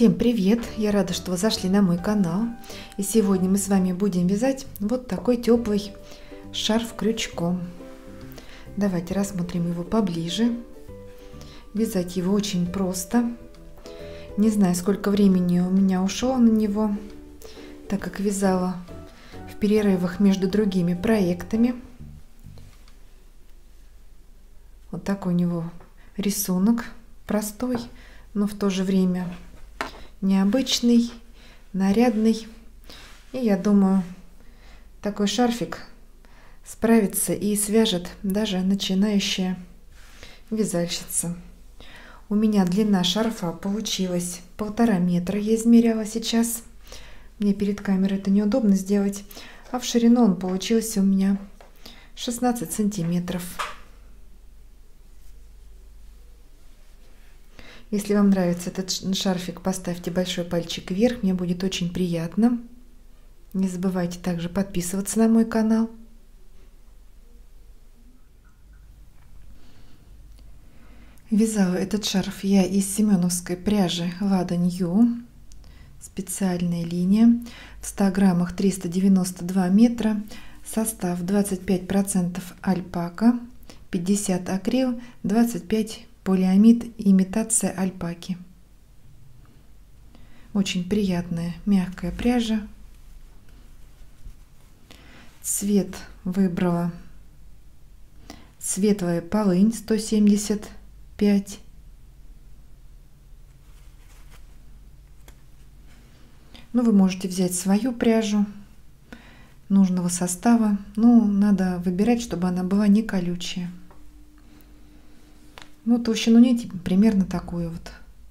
Всем привет! Я рада, что вы зашли на мой канал. И сегодня мы с вами будем вязать вот такой теплый шарф крючком. Давайте рассмотрим его поближе. Вязать его очень просто. Не знаю, сколько времени у меня ушло на него, так как вязала в перерывах между другими проектами. Вот такой у него рисунок, простой, но в то же время необычный, нарядный. И я думаю, такой шарфик справится и свяжет даже начинающая вязальщица. У меня длина шарфа получилась 1,5 метра. Я измеряла сейчас. Мне перед камерой это неудобно сделать. А в ширину он получился у меня 16 сантиметров. Если вам нравится этот шарфик, поставьте большой пальчик вверх, мне будет очень приятно. Не забывайте также подписываться на мой канал. Вязала этот шарф я из семеновской пряжи Lada New. Специальная линия. В 100 граммах 392 метра. Состав 25% альпака, 50 акрил, 25 полиамид, имитация альпаки. Очень приятная мягкая пряжа. Цвет выбрала светлая полынь 175. Но вы можете взять свою пряжу нужного состава. Но надо выбирать, чтобы она была не колючая. Ну, толщину нити примерно такую вот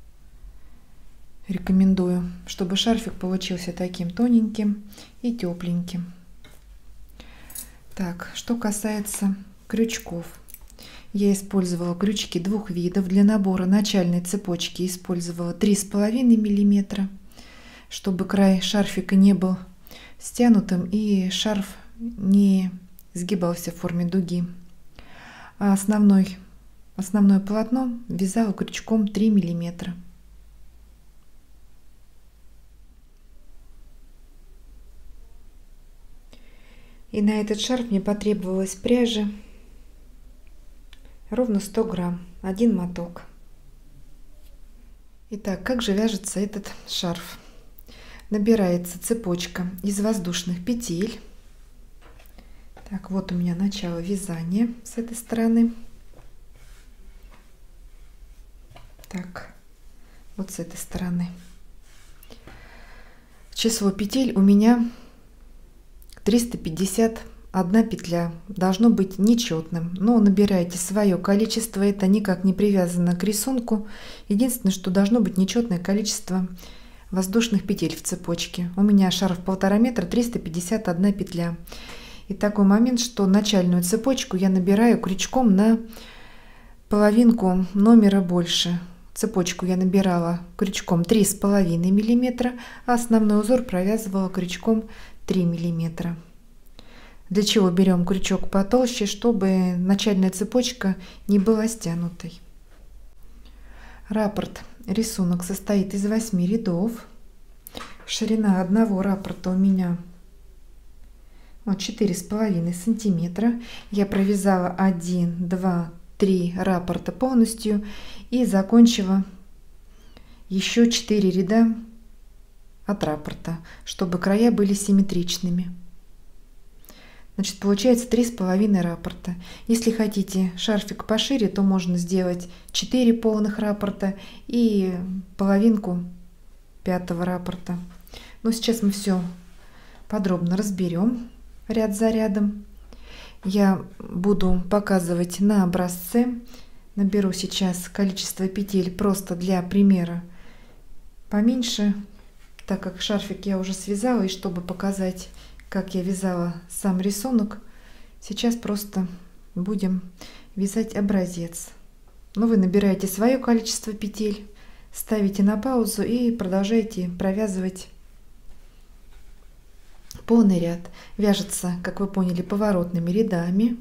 рекомендую, чтобы шарфик получился таким тоненьким и тепленьким. Так, что касается крючков. Я использовала крючки двух видов. Для набора начальной цепочки использовала 3,5 мм, чтобы край шарфика не был стянутым и шарф не сгибался в форме дуги. А основное полотно вязала крючком 3 мм. И на этот шарф мне потребовалось пряжи ровно 100 грамм, один моток. Итак, как же вяжется этот шарф? Набирается цепочка из воздушных петель. Так, вот у меня начало вязания с этой стороны. Так, вот с этой стороны. Число петель у меня 351 петля. Должно быть нечетным, но набирайте свое количество. Это никак не привязано к рисунку. Единственное, что должно быть нечетное количество воздушных петель в цепочке. У меня шарф 1,5 метра, 351 петля. И такой момент, что начальную цепочку я набираю крючком на половинку номера больше. Цепочку я набирала крючком 3,5 мм, а основной узор провязывала крючком 3 мм. Для чего берем крючок потолще, чтобы начальная цепочка не была стянутой. Раппорт, рисунок состоит из 8 рядов. Ширина одного раппорта у меня 4,5 сантиметра. Я провязала 1, 2, 3 раппорта полностью и закончила еще 4 ряда от раппорта, чтобы края были симметричными. Значит, получается 3,5 раппорта. Если хотите шарфик пошире, то можно сделать 4 полных раппорта и половинку 5-го раппорта. Но сейчас мы все подробно разберем ряд за рядом. Я буду показывать на образце. Наберу сейчас количество петель просто для примера поменьше, так как шарфик я уже связала, и чтобы показать, как я вязала сам рисунок, сейчас просто будем вязать образец. Но вы набираете свое количество петель, ставите на паузу и продолжаете провязывать полный ряд. Вяжется, как вы поняли, поворотными рядами.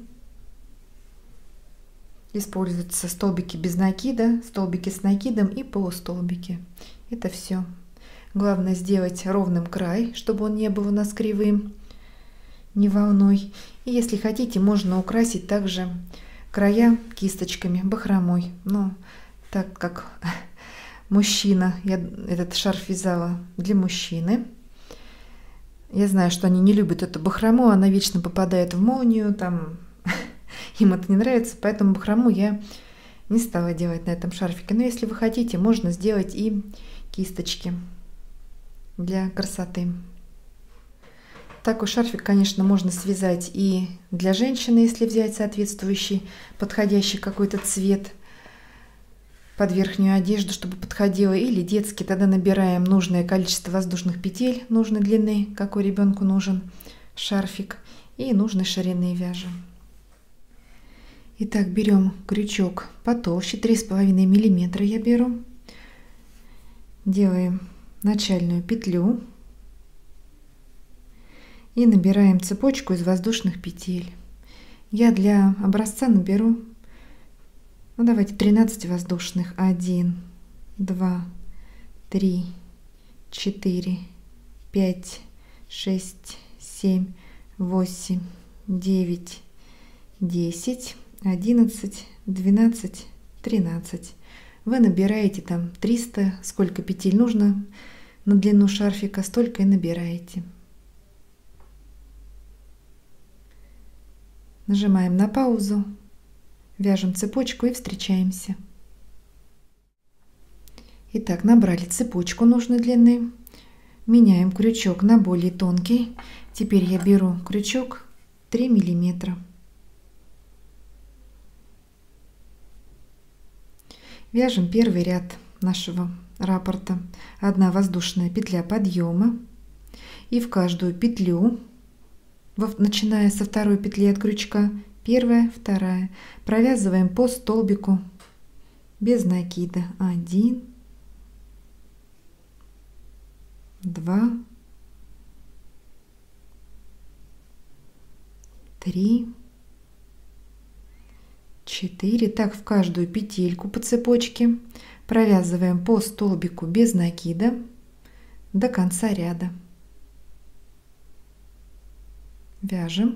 Используются столбики без накида, столбики с накидом и полустолбики. Это все Главное сделать ровным край, чтобы он не был у нас кривым, не волной. И если хотите, можно украсить также края кисточками, бахромой. Но так как мужчина, я этот шарф вязала для мужчины, я знаю, что они не любят эту бахрому, она вечно попадает в молнию, там им это не нравится, поэтому бахрому я не стала делать на этом шарфике. Но если вы хотите, можно сделать и кисточки для красоты. Такой шарфик, конечно, можно связать и для женщины, если взять соответствующий, подходящий какой-то цвет под верхнюю одежду, чтобы подходило, или детский. Тогда набираем нужное количество воздушных петель нужной длины, какой ребенку нужен шарфик, и нужной ширины вяжем. Итак, берем крючок потолще, 3,5 мм я беру, делаем начальную петлю и набираем цепочку из воздушных петель. Я для образца наберу, ну давайте 13 воздушных. 1, 2, 3, 4, 5, 6, 7, 8, 9, 10, 11, 12, 13. Вы набираете там 300, сколько петель нужно на длину шарфика, столько и набираете. Нажимаем на паузу, вяжем цепочку и встречаемся. Итак, набрали цепочку нужной длины, меняем крючок на более тонкий. Теперь я беру крючок 3 мм. Вяжем первый ряд нашего раппорта. 1 воздушная петля подъема, и в каждую петлю, начиная со второй петли от крючка, 1, 2, провязываем по столбику без накида. 1, 2, 3, 4. Так, в каждую петельку по цепочке провязываем по столбику без накида до конца ряда. Вяжем.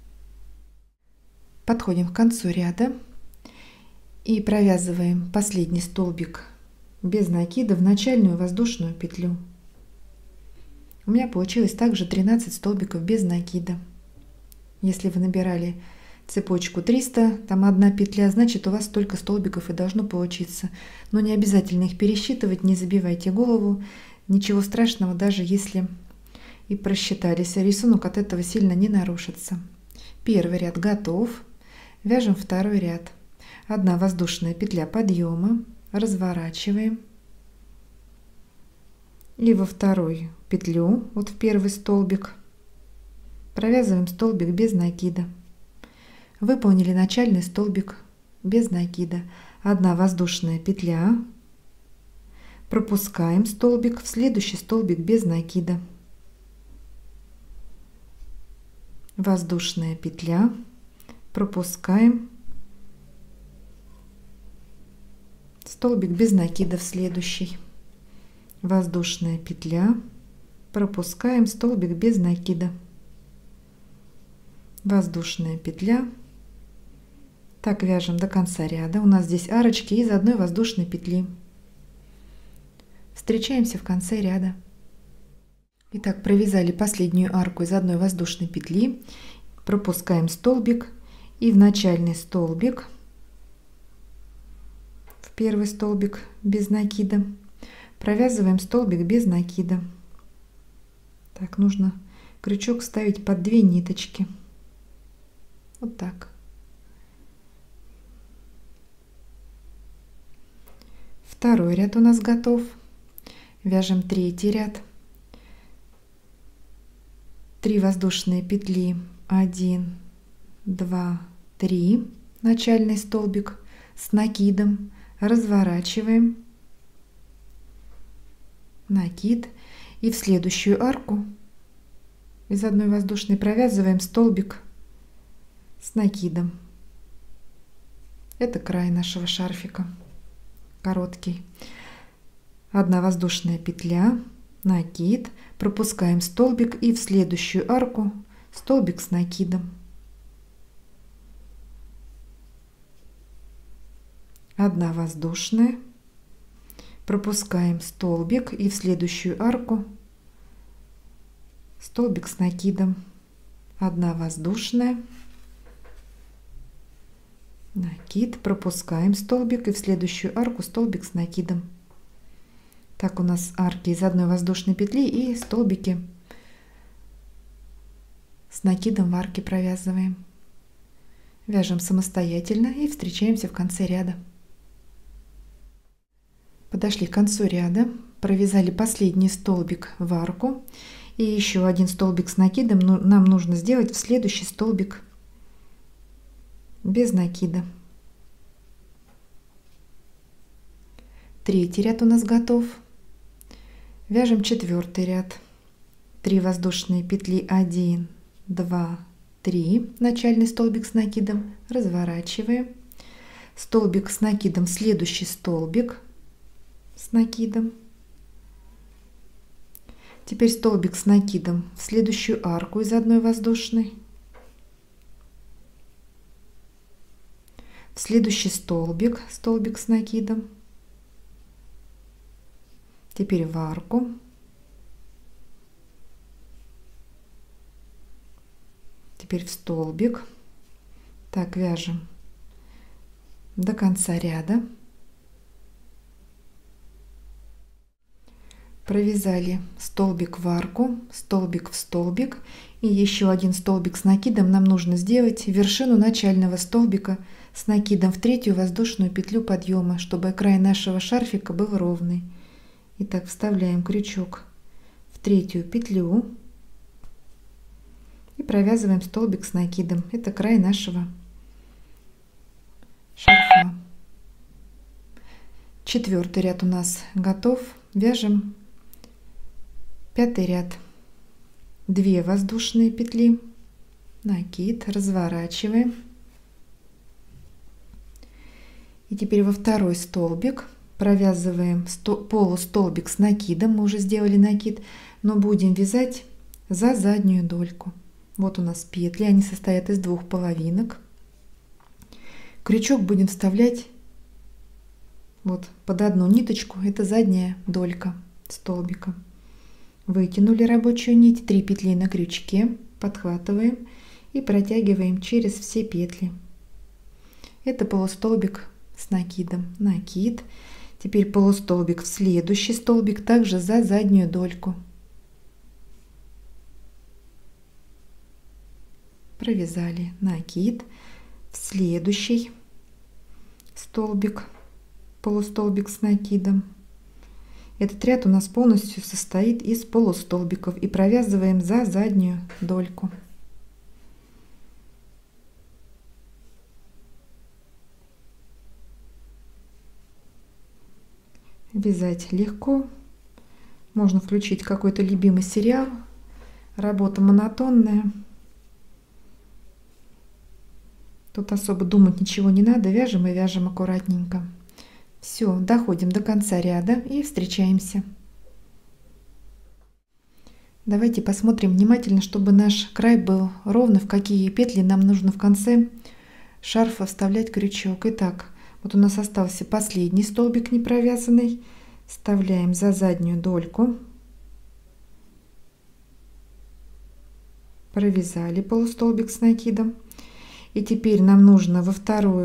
Подходим к концу ряда и провязываем последний столбик без накида в начальную воздушную петлю. У меня получилось также 13 столбиков без накида. Если вы набирали цепочку 300, там 1 петля, значит у вас столько столбиков и должно получиться. Но не обязательно их пересчитывать, не забивайте голову. Ничего страшного, даже если и просчитались. Рисунок от этого сильно не нарушится. Первый ряд готов. Вяжем второй ряд. 1 воздушная петля подъема, разворачиваем. И во вторую петлю, вот в первый столбик, провязываем столбик без накида. Выполнили начальный столбик без накида. 1 воздушная петля, пропускаем столбик в следующий столбик без накида. Воздушная петля, пропускаем столбик без накида в следующий. Воздушная петля, пропускаем столбик без накида. Воздушная петля. Так вяжем до конца ряда. У нас здесь арочки из 1 воздушной петли. Встречаемся в конце ряда. Итак, провязали последнюю арку из 1 воздушной петли, пропускаем столбик и в начальный столбик, в первый столбик без накида, провязываем столбик без накида. Так, нужно крючок ставить под 2 ниточки. Вот так. Второй ряд у нас готов. Вяжем третий ряд. 3 воздушные петли, 1, 2, 3, начальный столбик с накидом, разворачиваем, накид, и в следующую арку из 1 воздушной провязываем столбик с накидом. Это край нашего шарфика, короткий. 1 воздушная петля, накид, пропускаем столбик и в следующую арку столбик с накидом. 1 воздушная, пропускаем столбик и в следующую арку столбик с накидом. 1 воздушная, накид, пропускаем столбик и в следующую арку столбик с накидом. Так у нас арки из 1 воздушной петли и столбики с накидом в арке провязываем. Вяжем самостоятельно и встречаемся в конце ряда. Подошли к концу ряда, провязали последний столбик в арку и еще 1 столбик с накидом нам нужно сделать в следующий столбик без накида. 3-й ряд у нас готов. Вяжем 4-й ряд. 3 воздушные петли, 1, 2, 3, начальный столбик с накидом, разворачиваем, столбик с накидом, следующий столбик с накидом, теперь столбик с накидом в следующую арку из 1 воздушной, в следующий столбик с накидом, теперь в арку, теперь в столбик. Так, вяжем до конца ряда. Провязали столбик в арку, столбик в столбик и еще 1 столбик с накидом нам нужно сделать вершину начального столбика с накидом в 3-ю воздушную петлю подъема, чтобы край нашего шарфика был ровный. Итак, вставляем крючок в 3-ю петлю и провязываем столбик с накидом. Это край нашего шарфа. 4-й ряд у нас готов. Вяжем 5-й ряд. 2 воздушные петли, накид, разворачиваем. И теперь во 2-й столбик провязываем полустолбик с накидом. Мы уже сделали накид, но будем вязать за заднюю дольку. Вот у нас петли, они состоят из 2 половинок. Крючок будем вставлять вот под 1 ниточку, это задняя долька столбика. Вытянули рабочую нить, 3 петли на крючке, подхватываем и протягиваем через все петли. Это полустолбик с накидом, накид. Теперь полустолбик в следующий столбик, также за заднюю дольку. Провязали накид, в следующий столбик, полустолбик с накидом. Этот ряд у нас полностью состоит из полустолбиков и провязываем за заднюю дольку. Вязать легко. Можно включить какой-то любимый сериал. Работа монотонная. Тут особо думать ничего не надо. Вяжем и вяжем аккуратненько. Все, доходим до конца ряда и встречаемся. Давайте посмотрим внимательно, чтобы наш край был ровно, в какие петли нам нужно в конце шарфа вставлять крючок. Итак, вот у нас остался последний столбик не провязанный. Вставляем за заднюю дольку. Провязали полустолбик с накидом. И теперь нам нужно в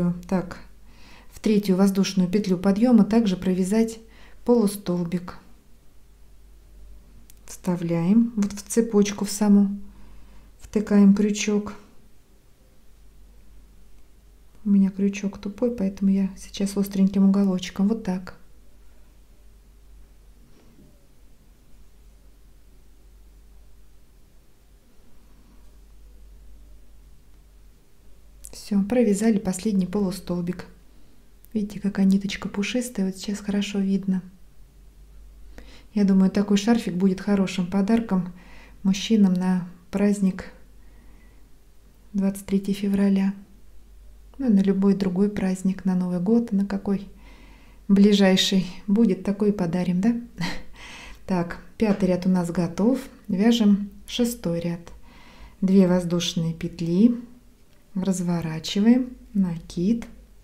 3-ю воздушную петлю подъема также провязать полустолбик. Вставляем вот в цепочку в саму, втыкаем крючок. У меня крючок тупой, поэтому я сейчас остреньким уголочком вот так. Все, провязали последний полустолбик. Видите, какая ниточка пушистая, вот сейчас хорошо видно. Я думаю, такой шарфик будет хорошим подарком мужчинам на праздник 23 февраля. Ну и на любой другой праздник, на Новый год, на какой ближайший будет, такой и подарим, да? Так, 5-й ряд у нас готов. Вяжем 6-й ряд. 2 воздушные петли, разворачиваем, накид.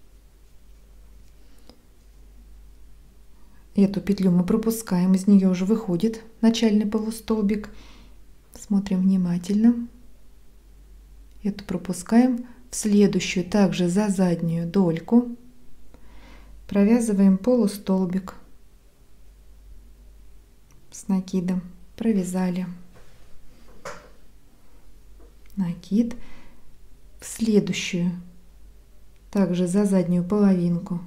Эту петлю мы пропускаем, из нее уже выходит начальный полустолбик. Смотрим внимательно. Эту пропускаем. В следующую также за заднюю дольку провязываем полустолбик с накидом. Провязали. Накид. В следующую также за заднюю половинку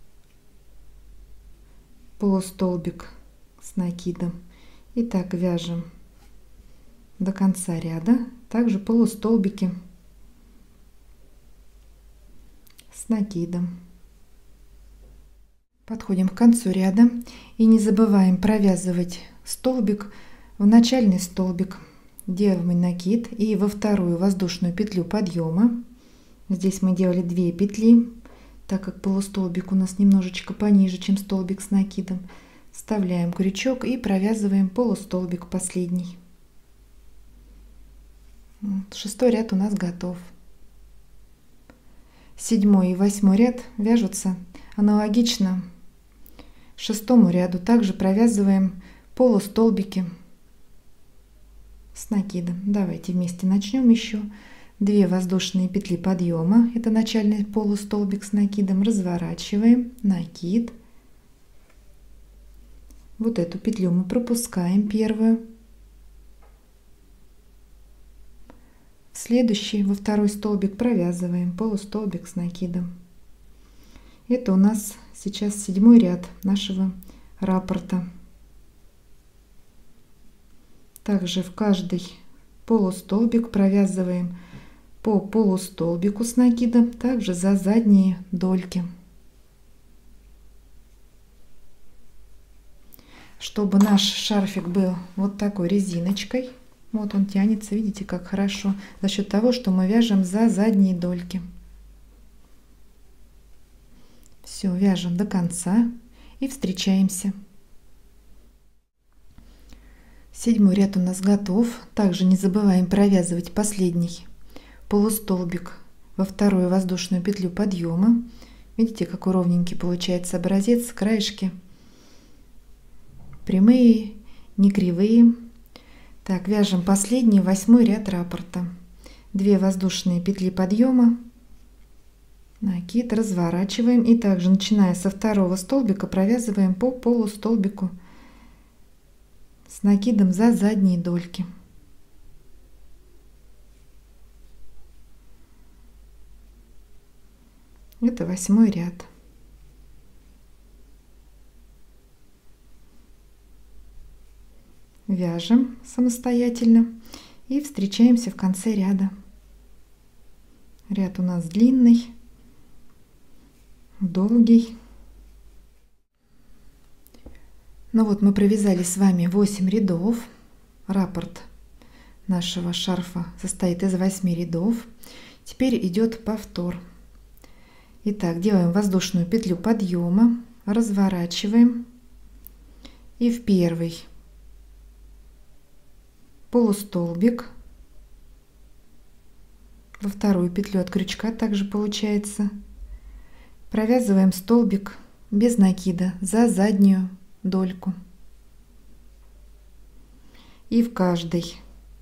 полустолбик с накидом. И так вяжем до конца ряда. Также полустолбики с накидом. Подходим к концу ряда и не забываем провязывать столбик в начальный столбик. Делаем накид и во вторую воздушную петлю подъема. Здесь мы делали 2 петли, так как полустолбик у нас немножечко пониже, чем столбик с накидом. Вставляем крючок и провязываем полустолбик последний. 6-й ряд у нас готов. 7-й и 8-й ряд вяжутся аналогично 6-му ряду. Также провязываем полустолбики с накидом. Давайте вместе начнем еще. 2 воздушные петли подъема, это начальный полустолбик с накидом, разворачиваем, накид. Вот эту петлю мы пропускаем, первую. В следующий, во второй столбик провязываем полустолбик с накидом. Это у нас сейчас 7-й ряд нашего раппорта. Также в каждый полустолбик провязываем по полустолбику с накидом, также за задние дольки. Чтобы наш шарфик был вот такой резиночкой, вот он тянется, видите, как хорошо, за счет того, что мы вяжем за задние дольки. Все, вяжем до конца и встречаемся. 7-й ряд у нас готов. Также не забываем провязывать последний полустолбик во вторую воздушную петлю подъема. Видите, какой ровненький получается образец, краешки прямые, не кривые. Так, вяжем последний 8-й ряд раппорта. 2 воздушные петли подъема, накид, разворачиваем и также, начиная со второго столбика, провязываем по полустолбику с накидом за задние дольки. Это 8-й ряд. Вяжем самостоятельно и встречаемся в конце ряда. Ряд у нас длинный, долгий. Ну вот мы провязали с вами 8 рядов. Раппорт нашего шарфа состоит из 8 рядов. Теперь идет повтор. Итак, делаем воздушную петлю подъема, разворачиваем и в первый полустолбик, во вторую петлю от крючка также получается, провязываем столбик без накида за заднюю дольку и в каждый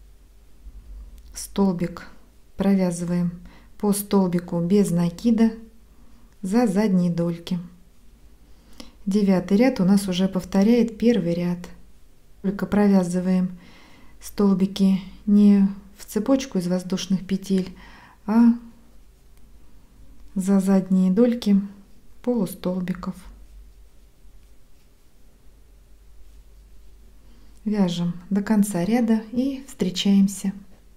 столбик провязываем по столбику без накида за задние дольки. 9-й ряд у нас уже повторяет 1-й ряд. Только провязываем столбики не в цепочку из воздушных петель, а за задние дольки полустолбиков. Вяжем до конца ряда и встречаемся.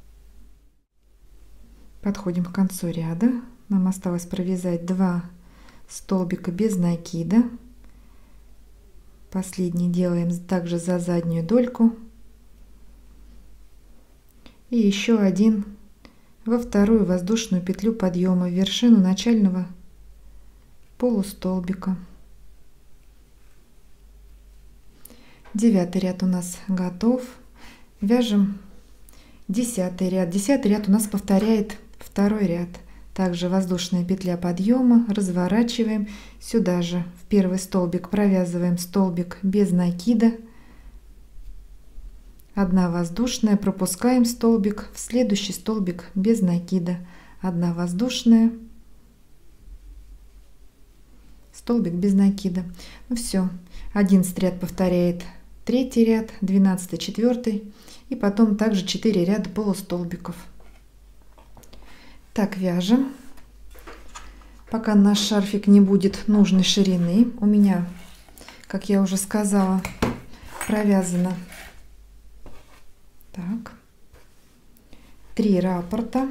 Подходим к концу ряда. Нам осталось провязать 2 столбика без накида. Последний делаем также за заднюю дольку. И еще один во вторую воздушную петлю подъема в вершину начального полустолбика. 9 ряд у нас готов. Вяжем 10 ряд. 10 ряд у нас повторяет 2 ряд. Также воздушная петля подъема, разворачиваем. Сюда же в первый столбик провязываем столбик без накида. 1 воздушная, пропускаем столбик, в следующий столбик без накида. 1 воздушная, столбик без накида. Ну все, 11 ряд повторяет 3 ряд, 12, 4 и потом также 4 ряда полустолбиков. Так, вяжем, пока наш шарфик не будет нужной ширины. У меня, как я уже сказала, провязано так 3 раппорта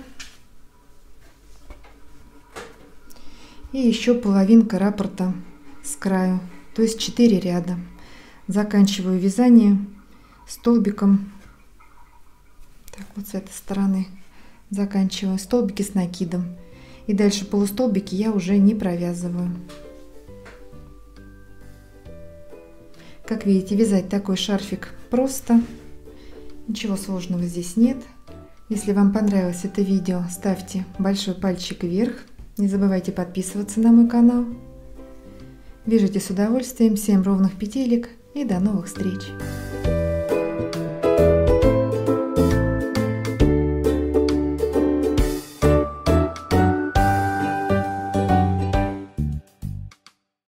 и еще половинка раппорта с краю, то есть 4 ряда. Заканчиваю вязание столбиком, так, вот с этой стороны заканчиваю столбики с накидом, и дальше полустолбики я уже не провязываю. Как видите, вязать такой шарфик просто, ничего сложного здесь нет. Если вам понравилось это видео, ставьте большой пальчик вверх, не забывайте подписываться на мой канал. Вяжите с удовольствием, 7 ровных петелек и до новых встреч!